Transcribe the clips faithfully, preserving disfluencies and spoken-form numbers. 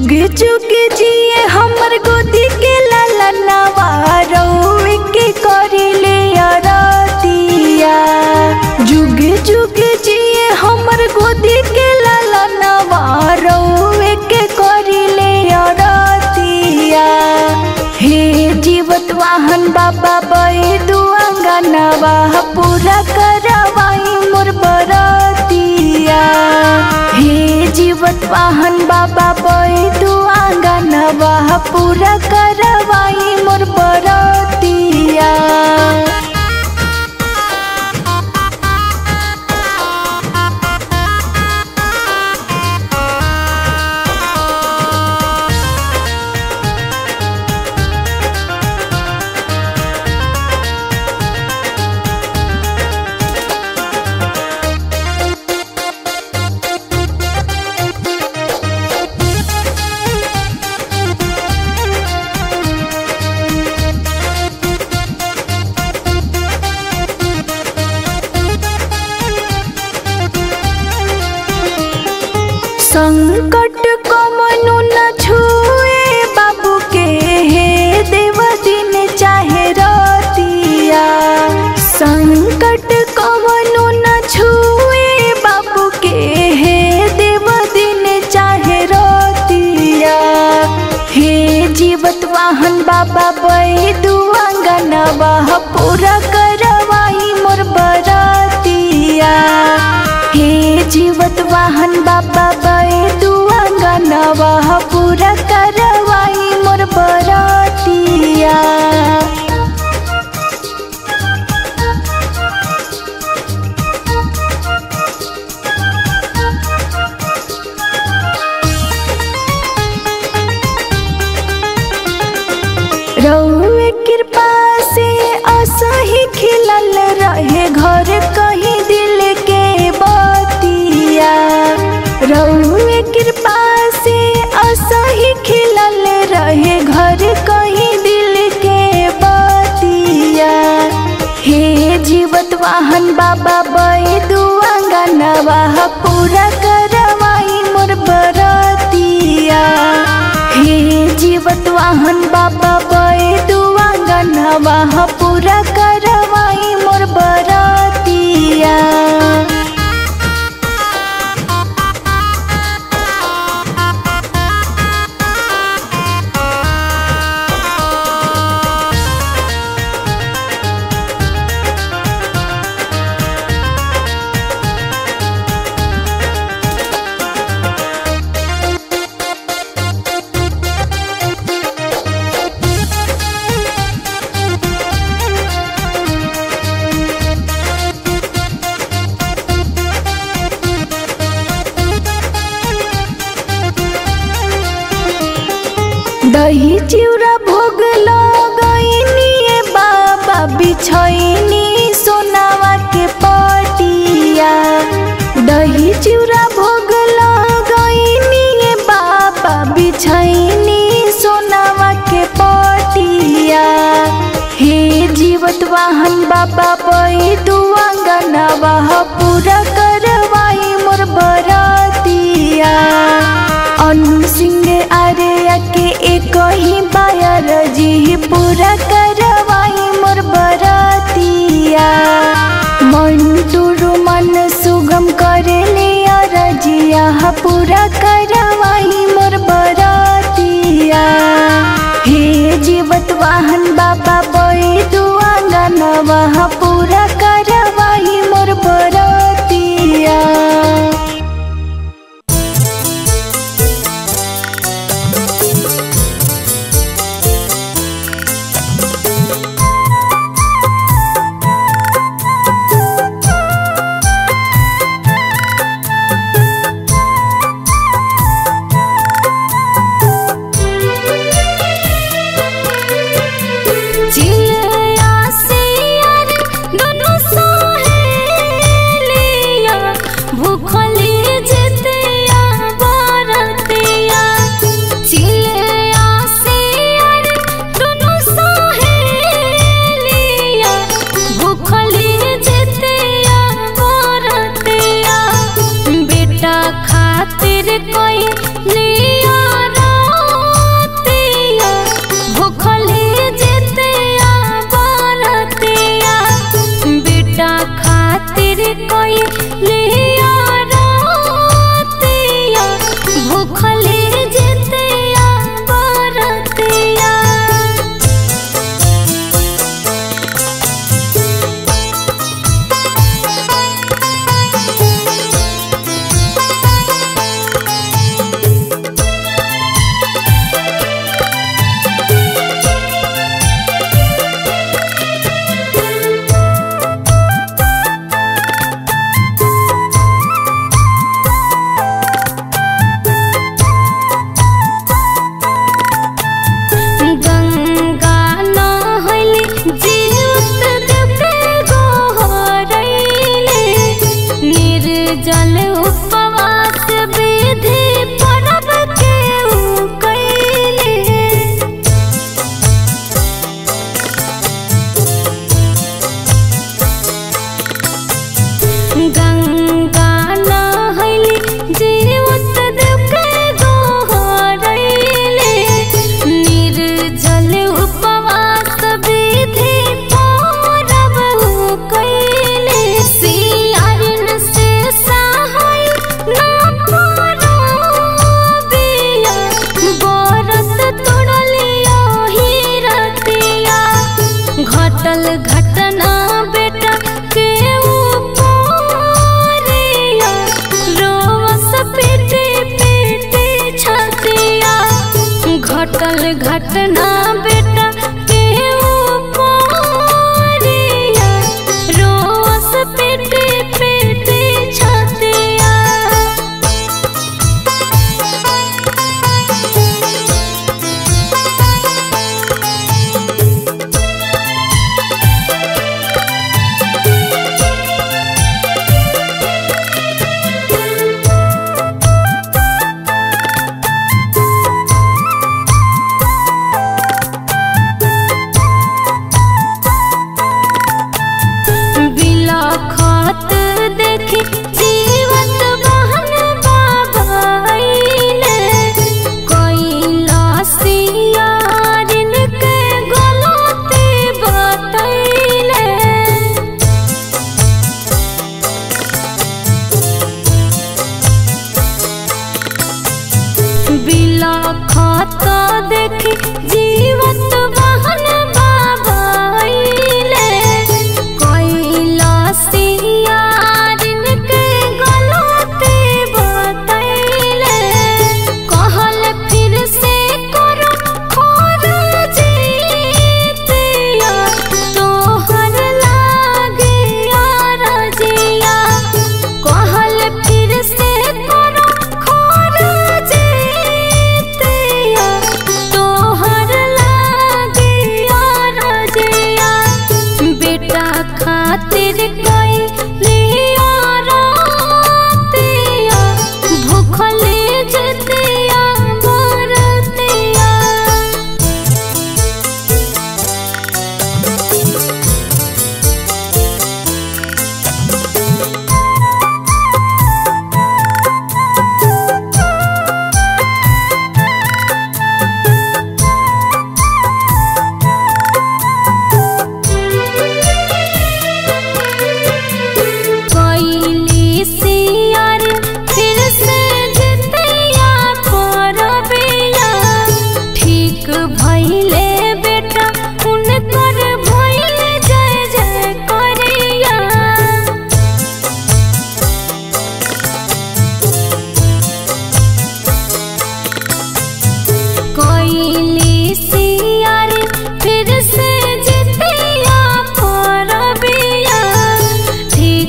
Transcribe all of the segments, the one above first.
जुग जुग जिए हमर गोदी के लालनवा रउए के करिले अरतिया। जुग जुग जिए हमर गोदी के लालनवा रउए के करिले अरतिया। हे जीवत वाहन बाबा बैदु अंगनवा पूरा करवाई मोर बरतिया। हे जीवत वाहन बाबा बैदु अंगनवा पूरा करवाई मोर बरतिया। संकट कमनु न छुए बाबू के हे देव दिन चाहे रतिया। संकट कमनु न छुए बाबू के हे देव दिन चाहे रतिया। हे जीवत वाहन बाबा बैदु अंगनवा पूरा करवाई मोर बरतिया। हे जीवत वाहन बाबा बैदु अंगनवा पूरा करवाई मोर बरतिया। रउए कृपा से असही खिलल रहे घर कहीं दिल के बतिया। रउए कृपा से असही खिलल रहे घर कहीं दिल के बतिया। हे जीवत वाहन बाबा बैदु अंगनवा पूरा करवाई मोर बरतिया। हे जीवत वाहन बाबा बैदु अंगनवा पूरा करवाई मोर बरतिया। दही चिउरा भोग लगैनी बाबा बिछैनी सोनावा के पटिया। दही चिउरा भोग लगैनी बाबा बिछैनी सोनावा के पटिया। हे जीवत वाहन बाबा बैदु अंगनवा पूरा करवाई मोर बरतिया। अनु सिंह आर्या के एक ही बायर जी पूरा करवाई मोर बरतिया। मंटू मन सुगम करेले अरजिया पूरा करवाई मोर बरतिया। हे जीवत वाहन बाबा बैदु अंगनवा पूरा करवाई मोर बरतिया।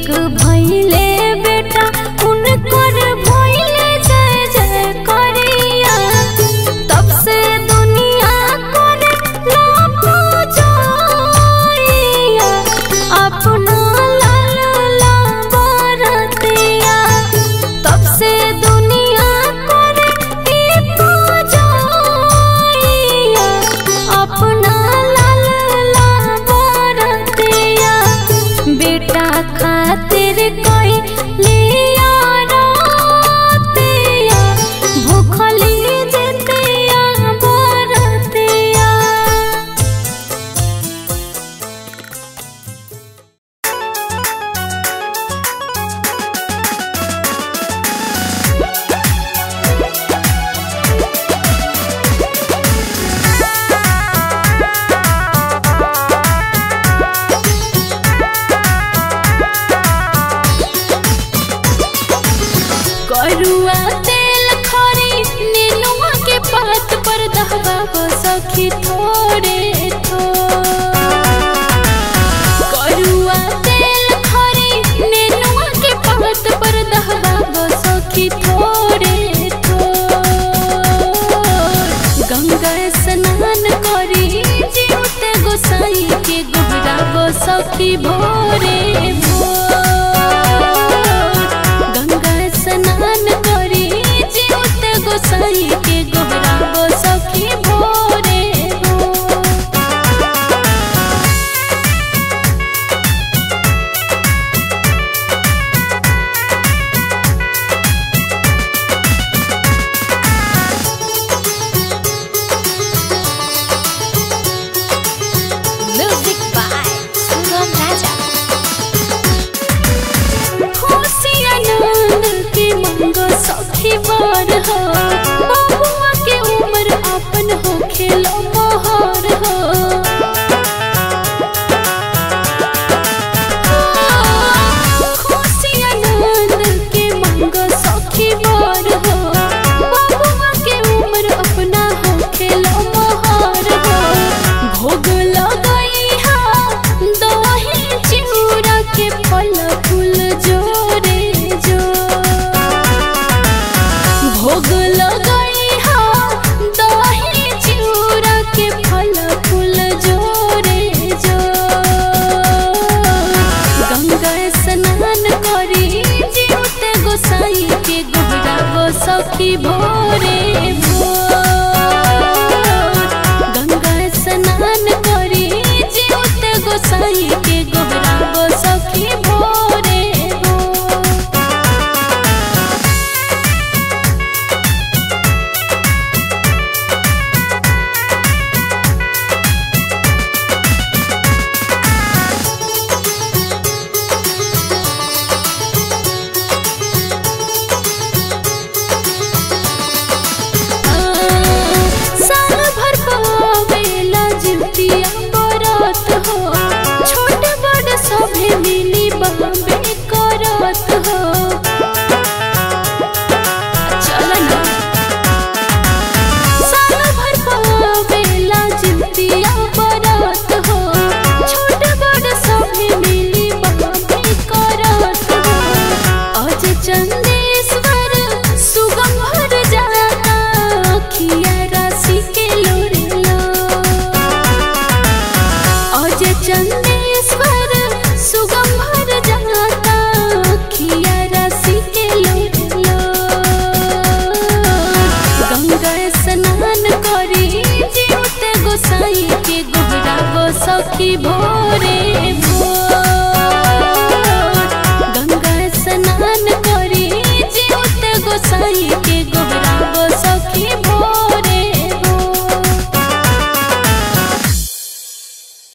निक भइले बेटा उनकर भइले जय जय करिया। तब से दुनिया करे लापो जोइया अपना लाल ला बरतिया। तब से दुनिया करे इको जोइया अपना लाल ला बरतिया। बेटा खातिर कोई लिया रातिया भूखली जतिया बरतिया। करुआ तेल खरी नेनुआ के पात पर दहबाबो सखी थोड़े थोड़। करुआ तेल खरी नेनुआ के पात पर दहबाबो सखी थोड़े थोड़। गंगा स्नान करी जीवते गोसाई के गोहराबो सखी भोरे स्नान करी जीवते गोसाई के गोहराबो सखी भोरे हो। म्यूजिक बाय सुगम राजा। खुशी आनंद के मंगो सखी बार हो बबुआ के उम्र अपन हो खेलो मोहर हो। खुशी आनंद के मंगो सखी बार हो बबुआ के उम्र अपना हो खेलो मोहर हो। भोग लगई हा दही चिउरा के फल फूल जोरे जो। भोग लगई हा दही चिउरा के फल फूल जोरे जो। गंगा स्नान करी जीवते गोसाई के गोहराबो सखी भोरे भोर। गंगा स्नान करी जीवते गोसाई के गोहराबो सखी भोरे भोर। साल भर पावेला जितिया बरत हो छोट बड़ सभे मिली बम्बे करत हो। चल ना साल भर पावेला जितिया बरत हो छोट बड़ सभे मिली बम्बे करत हो। अज चंदेश्वर सुगम भर जाता अखिया राशि के लोरेलो। अज चंदेश्वर सुगम भर जाता अखिया राशि के लोरेलो। गंगा स्नान करी जीवते गोसाई के गोहराबो सखी भोरे